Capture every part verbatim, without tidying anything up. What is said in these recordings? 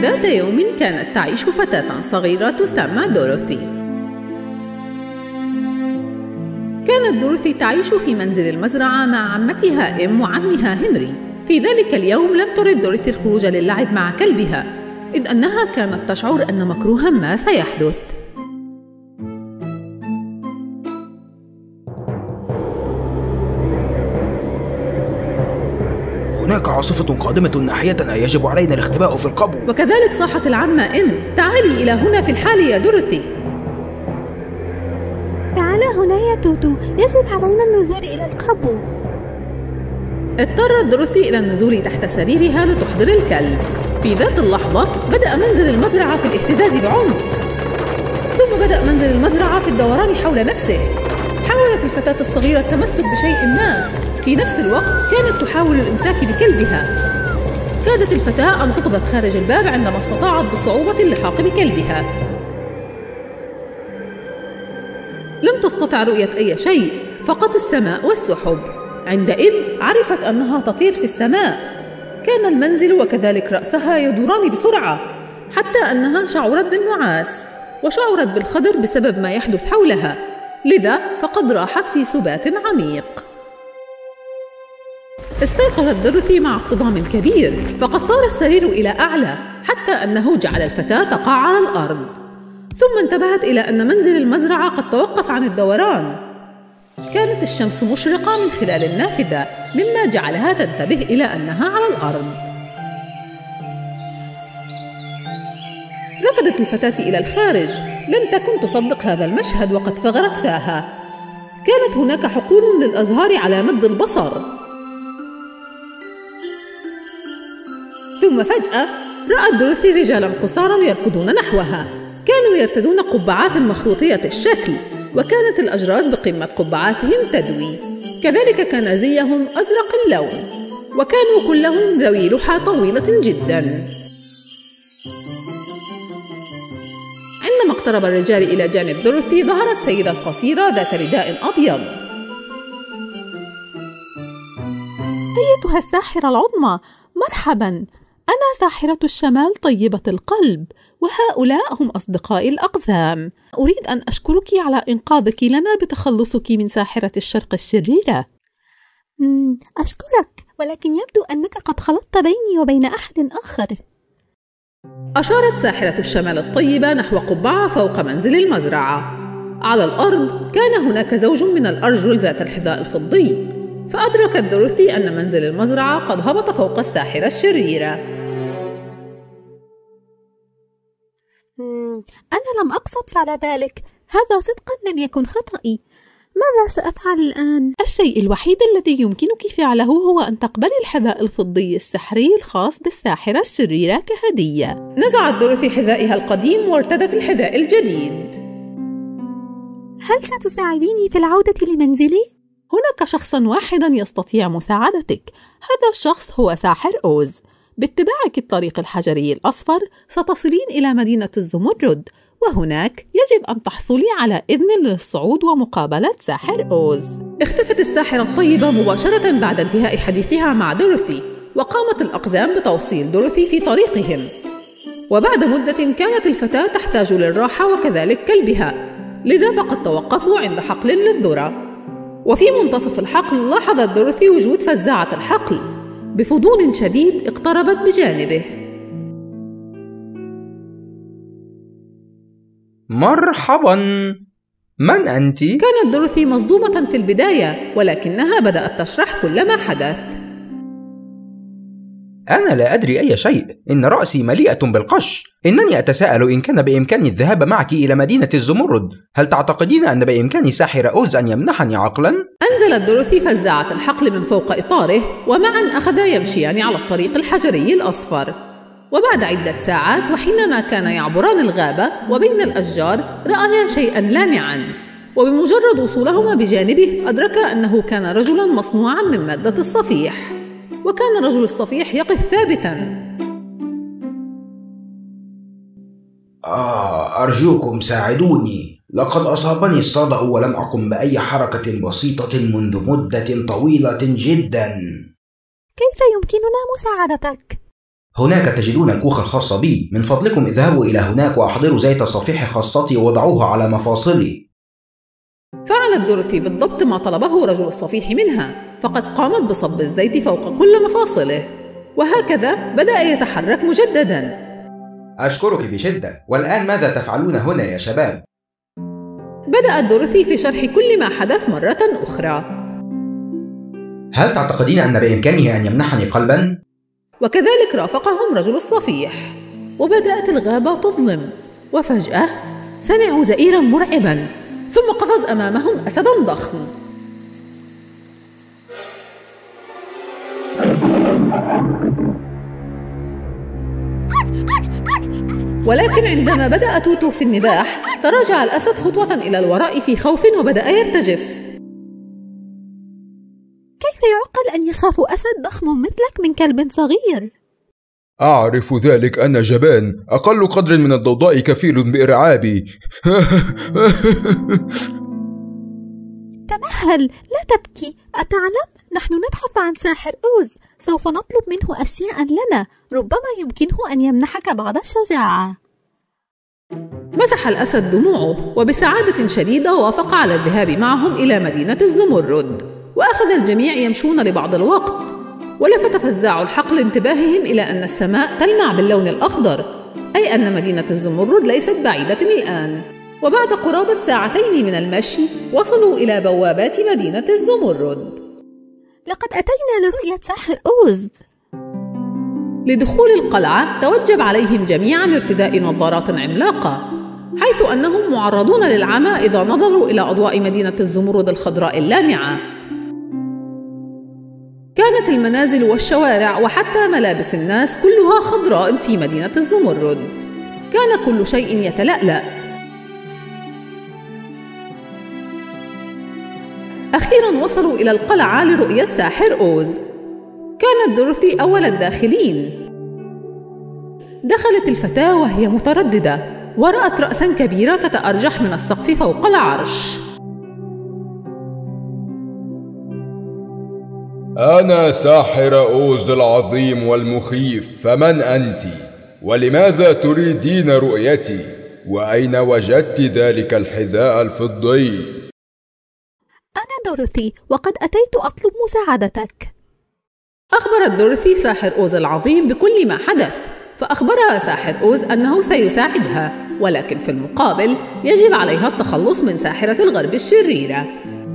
ذات يوم كانت تعيش فتاة صغيرة تسمى دوروثي. كانت دوروثي تعيش في منزل المزرعة مع عمتها إم وعمها هنري. في ذلك اليوم لم ترد دوروثي الخروج للعب مع كلبها، إذ أنها كانت تشعر أن مكروها ما سيحدث. هناك عاصفة قادمة ناحيتنا، يجب علينا الاختباء في القبو. وكذلك صاحت العمة إم: تعالي إلى هنا في الحال يا دوروثي. تعال هنا يا توتو، يجب علينا النزول إلى القبو. اضطرت دوروثي إلى النزول تحت سريرها لتحضر الكلب. في ذات اللحظة بدأ منزل المزرعة في الاهتزاز بعنف، ثم بدأ منزل المزرعة في الدوران حول نفسه. حاولت الفتاة الصغيرة التمسك بشيء ما، في نفس الوقت كانت تحاول الإمساك بكلبها. كادت الفتاة أن تقذف خارج الباب عندما استطاعت بصعوبة اللحاق بكلبها. لم تستطع رؤية أي شيء، فقط السماء والسحب. عندئذ عرفت أنها تطير في السماء. كان المنزل وكذلك رأسها يدوران بسرعة، حتى أنها شعرت بالنعاس وشعرت بالخضر بسبب ما يحدث حولها، لذا فقد راحت في سبات عميق. استيقظت دوروثي مع اصطدام كبير، فقد طار السرير إلى أعلى حتى أنه جعل الفتاة تقع على الأرض. ثم انتبهت إلى أن منزل المزرعة قد توقف عن الدوران. كانت الشمس مشرقة من خلال النافذة، مما جعلها تنتبه إلى أنها على الأرض. ركضت الفتاة إلى الخارج، لم تكن تصدق هذا المشهد وقد فغرت فاها. كانت هناك حقول للأزهار على مد البصر. ثم فجأة رأت دوروثي رجالا قصارا يركضون نحوها. كانوا يرتدون قبعات مخروطية الشكل، وكانت الأجراس بقمة قبعاتهم تدوي. كذلك كان زيهم أزرق اللون، وكانوا كلهم ذوي لحى طويلة جدا. عندما اقترب الرجال إلى جانب دوروثي ظهرت سيدة قصيرة ذات رداء أبيض. أيتها الساحرة العظمى، مرحبا، أنا ساحرة الشمال طيبة القلب، وهؤلاء هم أصدقائي الأقزام. أريد أن أشكرك على إنقاذك لنا بتخلصك من ساحرة الشرق الشريرة. أشكرك، ولكن يبدو أنك قد خلطت بيني وبين أحد آخر. أشارت ساحرة الشمال الطيبة نحو قبعة فوق منزل المزرعة. على الأرض كان هناك زوج من الأرجل ذات الحذاء الفضي، فأدركت دوروثي أن منزل المزرعة قد هبط فوق الساحرة الشريرة. أنا لم أقصد فعل ذلك، هذا صدقا لم يكن خطأي. ماذا سأفعل الآن؟ الشيء الوحيد الذي يمكنك فعله هو أن تقبلي الحذاء الفضي السحري الخاص بالساحرة الشريرة كهدية. نزعت دوروثي حذائها القديم وارتدت الحذاء الجديد. هل ستساعديني في العودة لمنزلي؟ هناك شخص واحد يستطيع مساعدتك، هذا الشخص هو ساحر أوز. باتباعك الطريق الحجري الأصفر ستصلين إلى مدينة الزمرد، وهناك يجب أن تحصلي على إذن للصعود ومقابلة ساحر أوز. اختفت الساحرة الطيبة مباشرة بعد انتهاء حديثها مع دوروثي، وقامت الأقزام بتوصيل دوروثي في طريقهم. وبعد مدة كانت الفتاة تحتاج للراحة وكذلك كلبها، لذا فقد توقفوا عند حقل للذرة. وفي منتصف الحقل لاحظت دوروثي وجود فزاعة الحقل. بفضول شديد اقتربت بجانبه. مرحبا، من أنت؟ كانت دوروثي مصدومة في البداية، ولكنها بدأت تشرح كل ما حدث. أنا لا أدري أي شيء، إن رأسي مليئة بالقش. إنني أتساءل إن كان بإمكاني الذهاب معك إلى مدينة الزمرد. هل تعتقدين أن بإمكان ساحر أوز أن يمنحني عقلا؟ أنزلت دوروثي فزاعة الحقل من فوق إطاره، ومعا أخذا يمشيان على الطريق الحجري الأصفر. وبعد عدة ساعات وحينما كان يعبران الغابة وبين الأشجار رأيا شيئا لامعا، وبمجرد وصولهما بجانبه أدرك أنه كان رجلا مصنوعا من مادة الصفيح. وكان رجل الصفيح يقف ثابتا. آه أرجوكم ساعدوني، لقد أصابني الصدأ ولم أقم بأي حركة بسيطة منذ مدة طويلة جدا. كيف يمكننا مساعدتك؟ هناك تجدون الكوخ الخاص بي. من فضلكم اذهبوا إلى هناك وأحضروا زيت صفيح خاصتي ووضعوه على مفاصلي. فعلت دورثي بالضبط ما طلبه رجل الصفيح منها، فقد قامت بصب الزيت فوق كل مفاصله، وهكذا بدأ يتحرك مجددا. أشكرك بشدة. والآن ماذا تفعلون هنا يا شباب؟ بدأت دورثي في شرح كل ما حدث مرة أخرى. هل تعتقدين أن بإمكانه أن يمنحني قلبا؟ وكذلك رافقهم رجل الصفيح، وبدأت الغابة تظلم، وفجأة سمعوا زئيرا مرعبا، ثم قفز أمامهم أسد ضخم. ولكن عندما بدأ توتو في النباح تراجع الأسد خطوة إلى الوراء في خوف وبدأ يرتجف. كيف يعقل أن يخاف أسد ضخم مثلك من كلب صغير؟ أعرف ذلك، أنا جبان. أقل قدر من الضوضاء كفيل بإرعابي. تمهل، لا تبكي. أتعلم؟ نحن نبحث عن ساحر أوز، سوف نطلب منه أشياء لنا، ربما يمكنه أن يمنحك بعض الشجاعة. مسح الأسد دموعه، وبسعادة شديدة وافق على الذهاب معهم إلى مدينة الزمرد، وأخذ الجميع يمشون لبعض الوقت، ولفت فزاع الحقل انتباههم إلى أن السماء تلمع باللون الأخضر، أي أن مدينة الزمرد ليست بعيدة الآن. وبعد قرابة ساعتين من المشي وصلوا إلى بوابات مدينة الزمرد. لقد أتينا لرؤية ساحر أوز. لدخول القلعة توجب عليهم جميعا ارتداء نظارات عملاقة، حيث أنهم معرضون للعمى إذا نظروا إلى أضواء مدينة الزمرد الخضراء اللامعة. كانت المنازل والشوارع وحتى ملابس الناس كلها خضراء في مدينة الزمرد. كان كل شيء يتلألأ. أخيراً وصلوا إلى القلعة لرؤية ساحر أوز. كانت دورثي أول الداخلين. دخلت الفتاة وهي مترددة، ورأت رأساً كبيرة تتأرجح من السقف فوق العرش. أنا ساحر أوز العظيم والمخيف، فمن أنت؟ ولماذا تريدين رؤيتي؟ وأين وجدت ذلك الحذاء الفضي؟ أنا دورثي، وقد أتيت أطلب مساعدتك. أخبرت دورثي ساحر أوز العظيم بكل ما حدث، فأخبرها ساحر أوز أنه سيساعدها، ولكن في المقابل يجب عليها التخلص من ساحرة الغرب الشريرة.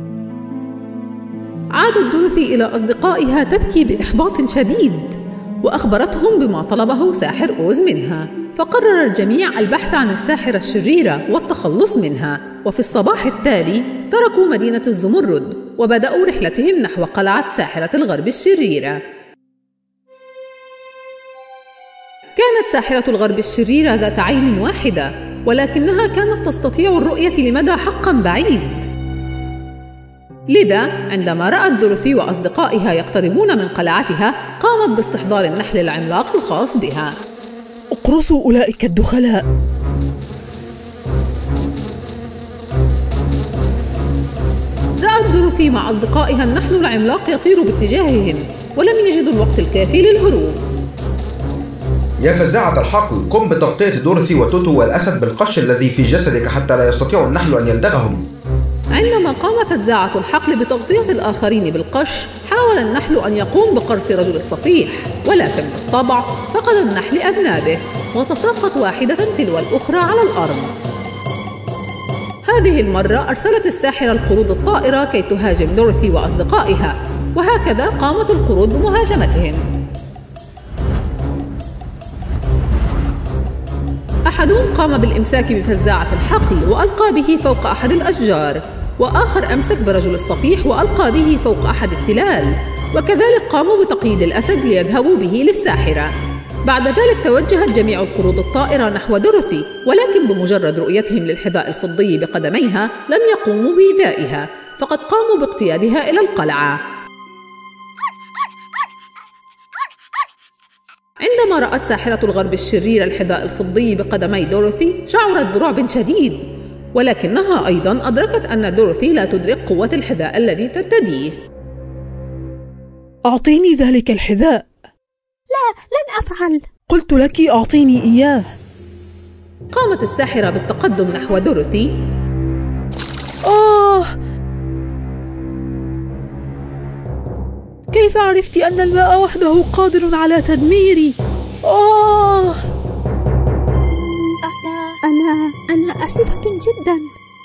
عادت دورثي إلى أصدقائها تبكي بإحباط شديد، وأخبرتهم بما طلبه ساحر أوز منها، فقرر الجميع البحث عن الساحرة الشريرة والتخلص منها. وفي الصباح التالي تركوا مدينة الزمرد وبدأوا رحلتهم نحو قلعة ساحرة الغرب الشريرة. كانت ساحرة الغرب الشريرة ذات عين واحدة، ولكنها كانت تستطيع الرؤية لمدى حقا بعيد. لذا عندما رأت دورثي وأصدقائها يقتربون من قلعتها قامت باستحضار النحل العملاق الخاص بها. اقرصوا أولئك الدخلاء. رأت دورثي مع أصدقائها النحل العملاق يطير باتجاههم، ولم يجدوا الوقت الكافي للهروب. يا فزاعة الحقل، قم بتغطية دورثي وتوتو والأسد بالقش الذي في جسدك حتى لا يستطيع النحل أن يلدغهم. عندما قام فزاعة الحقل بتغطية الآخرين بالقش، حاول النحل أن يقوم بقرص رجل الصفيح، ولكن بالطبع فقد النحل أذنابه وتساقط واحدة تلو الأخرى على الأرض. هذه المرة أرسلت الساحرة القرود الطائرة كي تهاجم دورثي وأصدقائها، وهكذا قامت القرود بمهاجمتهم. أحدهم قام بالإمساك بفزاعة الحقل وألقى به فوق أحد الأشجار، وآخر أمسك برجل الصفيح وألقى به فوق أحد التلال، وكذلك قاموا بتقييد الأسد ليذهبوا به للساحرة. بعد ذلك توجهت جميع القرود الطائرة نحو دورثي، ولكن بمجرد رؤيتهم للحذاء الفضي بقدميها لم يقوموا بإيذائها، فقد قاموا باقتيادها إلى القلعة. عندما رأت ساحرة الغرب الشريرة الحذاء الفضي بقدمي دورثي شعرت برعب شديد، ولكنها أيضا أدركت أن دورثي لا تدرك قوة الحذاء الذي ترتديه. أعطيني ذلك الحذاء. لا، لن أفعل؟ قلت لك أعطيني إياه. قامت الساحرة بالتقدم نحو دوريثي. آه! كيف عرفت أن الماء وحده قادر على تدميري؟ آه! أنا أنا أنا آسفة جدا.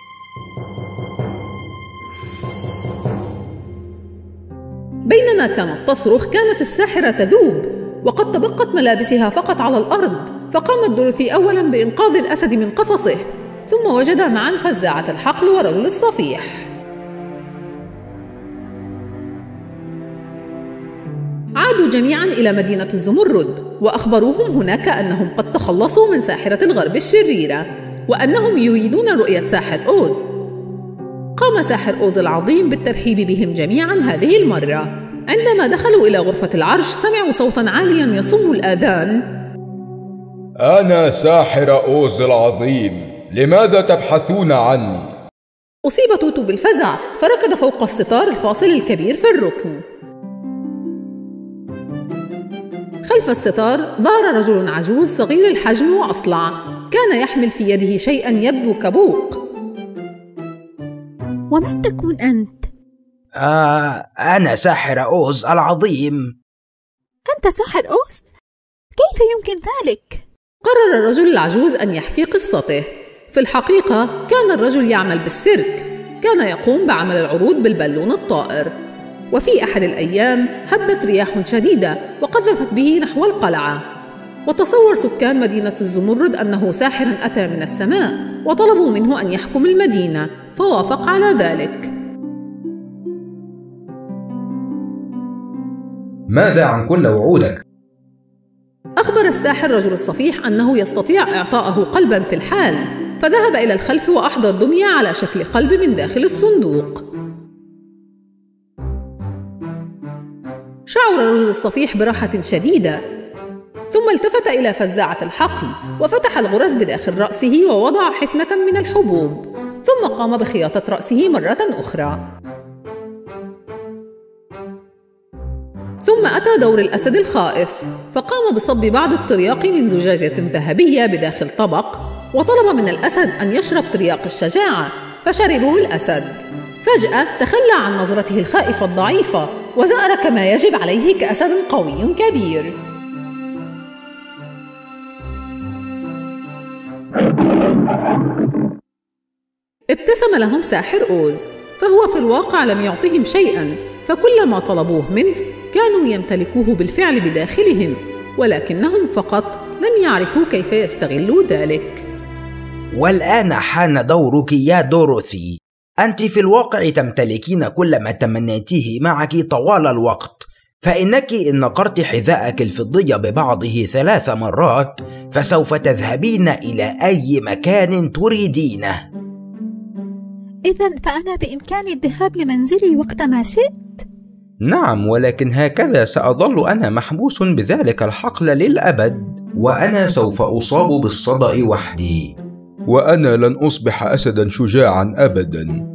بينما كانت تصرخ كانت الساحرة تذوب وقد تبقت ملابسها فقط على الأرض، فقامت دوريثي أولاً بإنقاذ الأسد من قفصه، ثم وجدا معاً فزاعة الحقل ورجل الصفيح. عادوا جميعاً إلى مدينة الزمرد وأخبروهم هناك أنهم قد تخلصوا من ساحرة الغرب الشريرة وأنهم يريدون رؤية ساحر أوز. قام ساحر أوز العظيم بالترحيب بهم جميعاً هذه المرة. عندما دخلوا إلى غرفة العرش سمعوا صوتاً عالياً يصم الآذان. أنا ساحر أوز العظيم، لماذا تبحثون عني؟ أصيب توتو بالفزع فركض فوق الستار الفاصل الكبير في الركن. خلف الستار ظهر رجل عجوز صغير الحجم وأصلع، كان يحمل في يده شيئاً يبدو كبوق. ومن تكون أنت؟ آه أنا ساحر أوز العظيم. أنت ساحر أوز؟ كيف يمكن ذلك؟ قرر الرجل العجوز أن يحكي قصته. في الحقيقة كان الرجل يعمل بالسيرك، كان يقوم بعمل العروض بالبالون الطائر. وفي أحد الأيام هبت رياح شديدة وقذفت به نحو القلعة، وتصور سكان مدينة الزمرد أنه ساحر أتى من السماء وطلبوا منه أن يحكم المدينة، فوافق على ذلك. ماذا عن كل وعودك؟ أخبر الساحر رجل الصفيح أنه يستطيع إعطاءه قلباً في الحال، فذهب إلى الخلف وأحضر دمية على شكل قلب من داخل الصندوق. شعر الرجل الصفيح براحة شديدة، ثم التفت إلى فزاعة الحقل وفتح الغرز بداخل رأسه ووضع حفنة من الحبوب، ثم قام بخياطة رأسه مرة أخرى. ثم أتى دور الأسد الخائف، فقام بصب بعض الترياق من زجاجة ذهبية بداخل طبق، وطلب من الأسد أن يشرب ترياق الشجاعة، فشربه الأسد. فجأة تخلى عن نظرته الخائفة الضعيفة وزأر كما يجب عليه كأسد قوي كبير. ابتسم لهم ساحر أوز، فهو في الواقع لم يعطهم شيئاً، فكل ما طلبوه منه كانوا يمتلكوه بالفعل بداخلهم، ولكنهم فقط لم يعرفوا كيف يستغلوا ذلك. والآن حان دورك يا دوريثي. أنت في الواقع تمتلكين كل ما تمنيتيه معك طوال الوقت، فإنك إن نقرت حذاءك الفضي ببعضه ثلاث مرات فسوف تذهبين إلى أي مكان تريدينه. إذن فأنا بإمكاني الذهاب لمنزلي وقت ما شئت؟ نعم، ولكن هكذا سأظل أنا محبوس بذلك الحقل للأبد، وأنا سوف أصاب بالصدأ وحدي، وأنا لن أصبح أسدا شجاعا أبدا.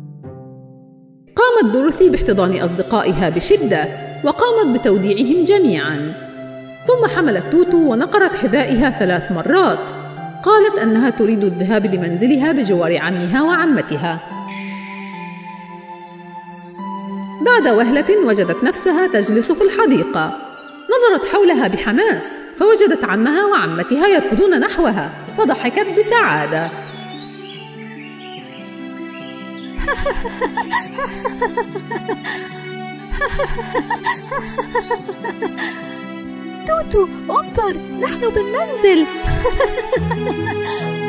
قامت دوريثي باحتضان أصدقائها بشدة وقامت بتوديعهم جميعا، ثم حملت توتو ونقرت حذائها ثلاث مرات. قالت أنها تريد الذهاب لمنزلها بجوار عمها وعمتها. بعد وهلة وجدت نفسها تجلس في الحديقة، نظرت حولها بحماس فوجدت عمها وعمتها يركضون نحوها، فضحكت بسعادة. توتو انظر، نحن بالمنزل.